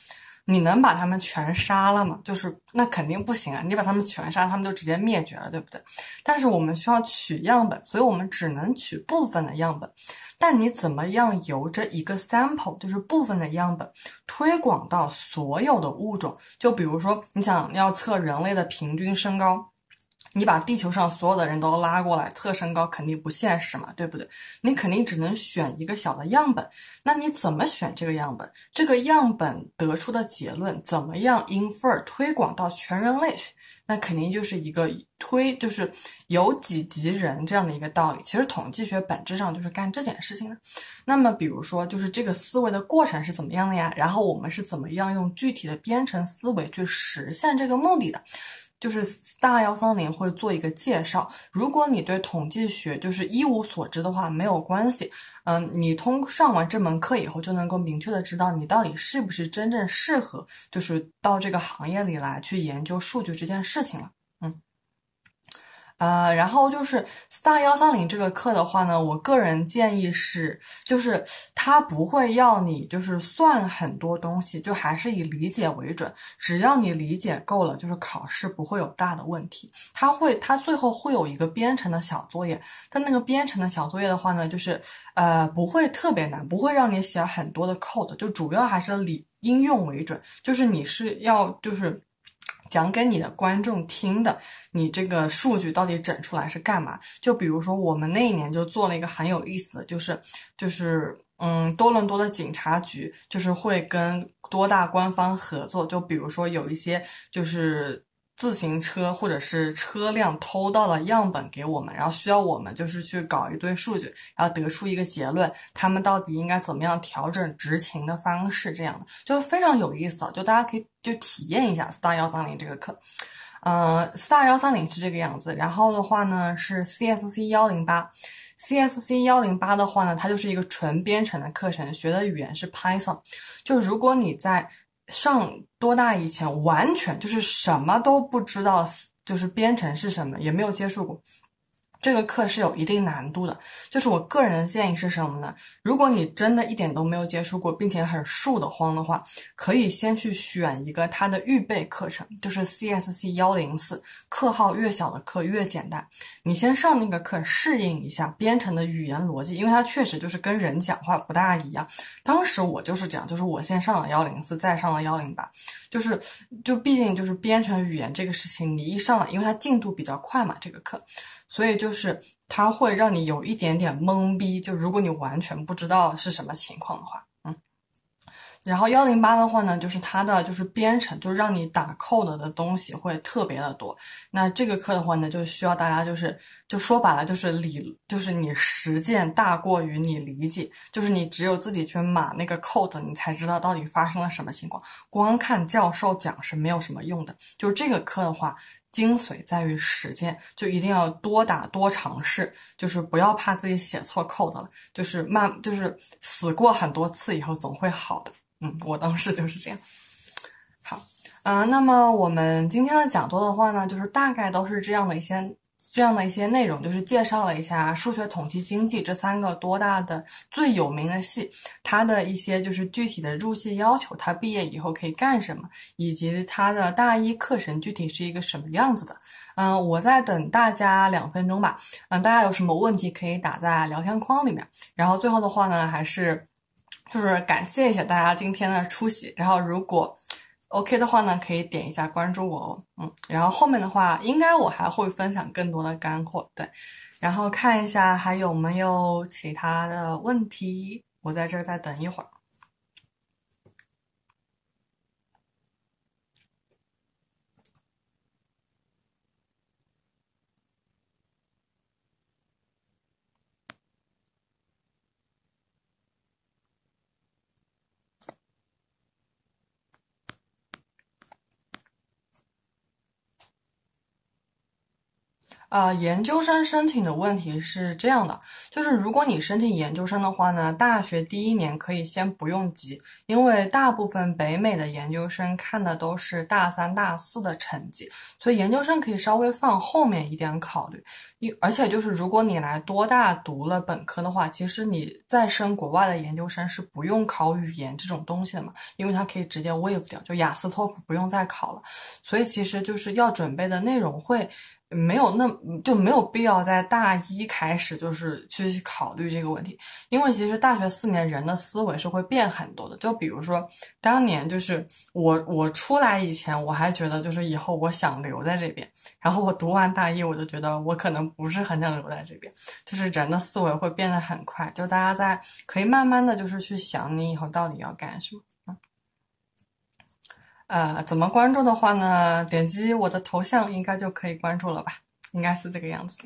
你能把他们全杀了吗？就是那肯定不行啊！你把他们全杀，他们就直接灭绝了，对不对？但是我们需要取样本，所以我们只能取部分的样本。但你怎么样由这一个 sample， 就是部分的样本，推广到所有的物种？就比如说，你想要测人类的平均身高。你把地球上所有的人都拉过来测身高肯定不现实嘛，对不对？你肯定只能选一个小的样本。那你怎么选这个样本？这个样本得出的结论怎么样 infer 推广到全人类去？那肯定就是一个推，就是由己及人这样的一个道理。其实统计学本质上就是干这件事情的。那么比如说，就是这个思维的过程是怎么样的呀？然后我们是怎么样用具体的编程思维去实现这个目的的？就是大幺三零会做一个介绍。如果你对统计学就是一无所知的话，没有关系。嗯，你通上完这门课以后，就能够明确的知道你到底是不是真正适合，就是到这个行业里来去研究数据这件事情了。嗯。呃，然后就是 Star 幺三零这个课的话呢，我个人建议是，就是它不会要你就是算很多东西，就还是以理解为准。只要你理解够了，就是考试不会有大的问题。它会，它最后会有一个编程的小作业，但那个编程的小作业的话呢，就是呃不会特别难，不会让你写很多的 code，就主要还是理应用为准，就是你是要就是。讲给你的观众听的，你这个数据到底整出来是干嘛？就比如说我们那一年就做了一个很有意思的，就是就是嗯，多伦多的警察局就是会跟多大官方合作，就比如说有一些就是自行车或者是车辆偷到了样本给我们，然后需要我们就是去搞一堆数据，然后得出一个结论，他们到底应该怎么样调整执勤的方式，这样的就是非常有意思啊！就大家可以就体验一下 Star 幺三零这个课。呃 ，Star 幺三零是这个样子，然后的话呢是 C S C 幺零八。C S C 幺零八的话呢，它就是一个纯编程的课程，学的语言是 Python。就如果你在上多大以前完全就是什么都不知道，就是编程是什么，也没有接触过。这个课是有一定难度的，就是我个人的建议是什么呢？如果你真的一点都没有接触过，并且很怵得慌的话，可以先去选一个它的预备课程，就是 C S C 幺零四，课号越小的课越简单。你先上那个课适应一下编程的语言逻辑，因为它确实就是跟人讲话不大一样。当时我就是这样，就是我先上了幺零四，再上了幺零八，就是就毕竟就是编程语言这个事情，你一上来，因为它进度比较快嘛，这个课。所以就是它会让你有一点点懵逼，就如果你完全不知道是什么情况的话，嗯。然后幺零八的话呢，就是它的就是编程，就是让你打 code 的东西会特别的多。那这个课的话呢，就需要大家就是就说白了就是理，就是你实践大过于你理解，就是你只有自己去码那个 code，你才知道到底发生了什么情况。光看教授讲是没有什么用的。就是这个课的话，精髓在于实践，就一定要多打多尝试，就是不要怕自己写错 code 了，就是慢，就是死过很多次以后总会好的。嗯，我当时就是这样。好，嗯、呃，那么我们今天的讲座的话呢，就是大概都是这样的一些这样的一些内容，就是介绍了一下数学、统计、经济这三个多大的最有名的系，它的一些就是具体的入系要求，它毕业以后可以干什么，以及它的大一课程具体是一个什么样子的。嗯、呃，我在等大家两分钟吧。嗯、呃，大家有什么问题可以打在聊天框里面。然后最后的话呢，还是。就是感谢一下大家今天的出席，然后如果 OK 的话呢，可以点一下关注我哦，嗯，然后后面的话，应该我还会分享更多的干货，对，然后看一下还有没有其他的问题，我在这儿再等一会儿。 呃，研究生申请的问题是这样的，就是如果你申请研究生的话呢，大学第一年可以先不用急，因为大部分北美的研究生看的都是大三、大四的成绩，所以研究生可以稍微放后面一点考虑。因而且就是如果你来多大读了本科的话，其实你再升国外的研究生是不用考语言这种东西的嘛，因为它可以直接 waive 掉，就雅思托福不用再考了。所以其实就是要准备的内容会没有那就没有必要在大一开始就是去考虑这个问题，因为其实大学四年人的思维是会变很多的。就比如说当年就是我我出来以前，我还觉得就是以后我想留在这边，然后我读完大一我就觉得我可能不是很想留在这边，就是人的思维会变得很快，就大家在可以慢慢的就是去想你以后到底要干什么。呃，怎么关注的话呢？点击我的头像应该就可以关注了吧？应该是这个样子。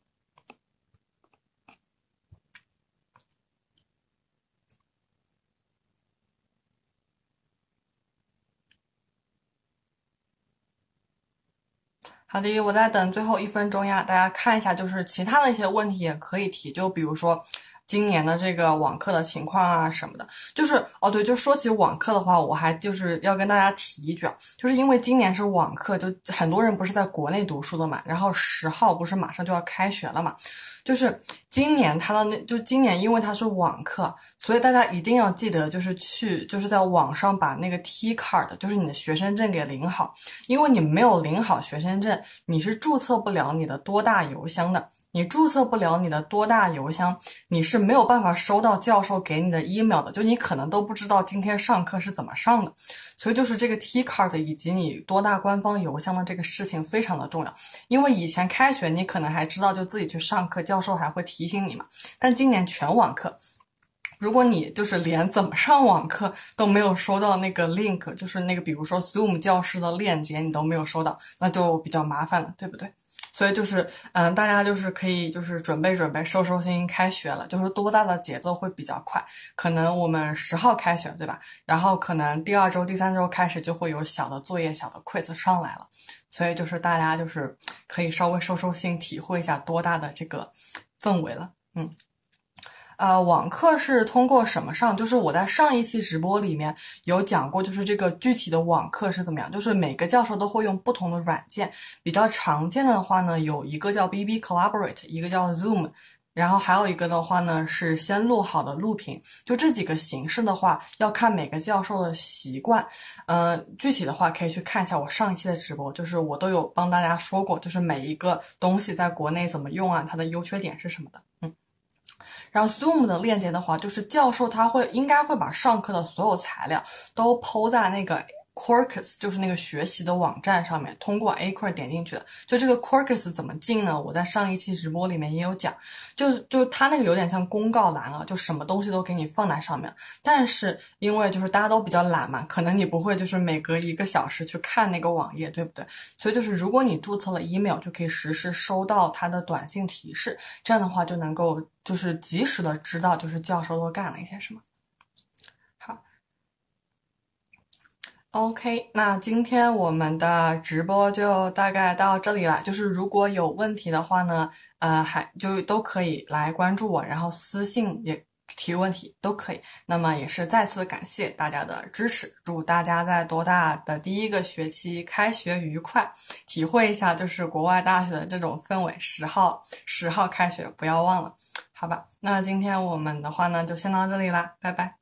好的，我在等最后一分钟呀，大家看一下，就是其他的一些问题也可以提，就比如说今年的这个网课的情况啊什么的。就是哦对，就说起网课的话，我还就是要跟大家提一句啊，就是因为今年是网课，就很多人不是在国内读书的嘛，然后十号不是马上就要开学了嘛。就是今年他的那，就今年因为它是网课，所以大家一定要记得，就是去就是在网上把那个 T card，就是你的学生证给领好，因为你没有领好学生证，你是注册不了你的多大邮箱的。你注册不了你的多大邮箱，你是没有办法收到教授给你的 email 的，就你可能都不知道今天上课是怎么上的。所以就是这个 T card 以及你多大官方邮箱的这个事情非常的重要，因为以前开学你可能还知道就自己去上课，教授还会提醒你嘛，但今年全网课，如果你就是连怎么上网课都没有收到那个 link， 就是那个比如说 Zoom 教室的链接你都没有收到，那就比较麻烦了，对不对？所以就是嗯，大家就是可以就是准备准备收收心，开学了，就是多大的节奏会比较快，可能我们十号开学对吧，然后可能第二周第三周开始就会有小的作业小的 quiz 上来了，所以就是大家就是可以稍微收收心，体会一下多大的这个氛围了。嗯呃，网课是通过什么上？就是我在上一期直播里面有讲过，就是这个具体的网课是怎么样。就是每个教授都会用不同的软件，比较常见的话呢，有一个叫 B B Collaborate，一个叫 Zoom，然后还有一个的话呢是先录好的录屏。就这几个形式的话，要看每个教授的习惯。嗯、呃，具体的话可以去看一下我上一期的直播，就是我都有帮大家说过，就是每一个东西在国内怎么用啊，它的优缺点是什么的。嗯。然后 Zoom 的链接的话，就是教授他会应该会把上课的所有材料都 po 在那个 Quarkus， 就是那个学习的网站上面，通过 Acquire 点进去的。就这个 Quarkus 怎么进呢？我在上一期直播里面也有讲，就就它那个有点像公告栏啊，就什么东西都给你放在上面。但是因为就是大家都比较懒嘛，可能你不会就是每隔一个小时去看那个网页，对不对？所以就是如果你注册了 email， 就可以实时收到它的短信提示，这样的话就能够就是及时的知道就是教授都干了一些什么。好 OK，那今天我们的直播就大概到这里了。就是如果有问题的话呢，呃，还就都可以来关注我，然后私信也提问题都可以。那么也是再次感谢大家的支持，祝大家在多大的第一个学期开学愉快，体会一下就是国外大学的这种氛围。十号十号开学不要忘了，好吧？那今天我们的话呢就先到这里啦，拜拜。